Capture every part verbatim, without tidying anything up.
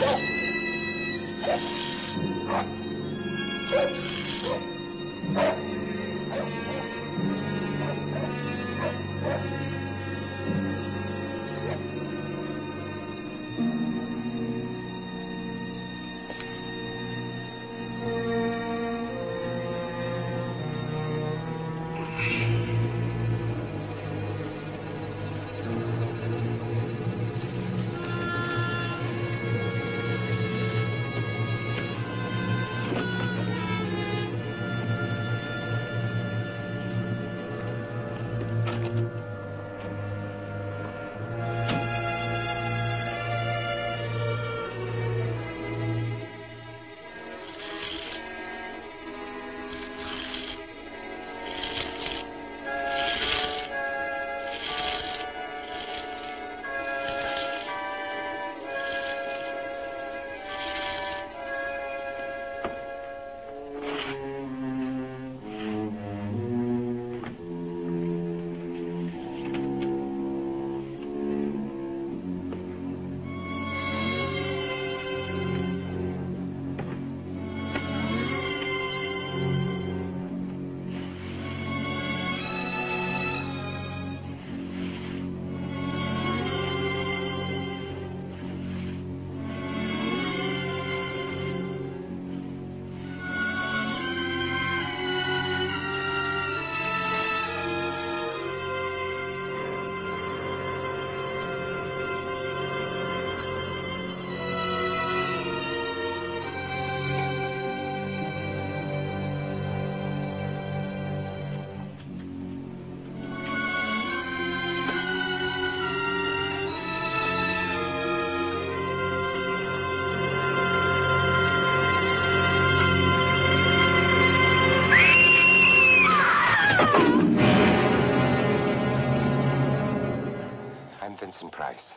Vincent Price.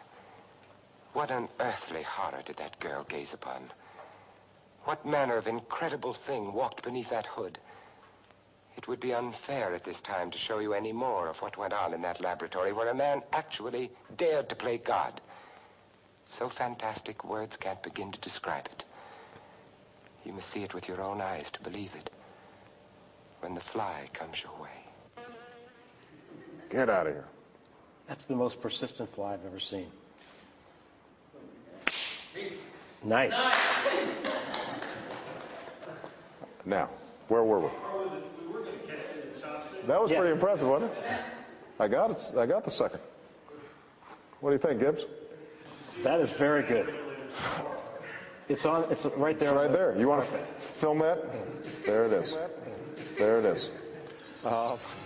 What unearthly horror did that girl gaze upon? What manner of incredible thing walked beneath that hood? It would be unfair at this time to show you any more of what went on in that laboratory where a man actually dared to play God. So fantastic, words can't begin to describe it. You must see it with your own eyes to believe it. When the fly comes your way. Get out of here. That's the most persistent fly I've ever seen. Nice. Now, where were we? That was Yeah. pretty impressive, wasn't it? I got it. I got the second. What do you think, Gibbs? That is very good. It's on. It's right there. It's right there. You want to film that? There it is. There it is. Uh,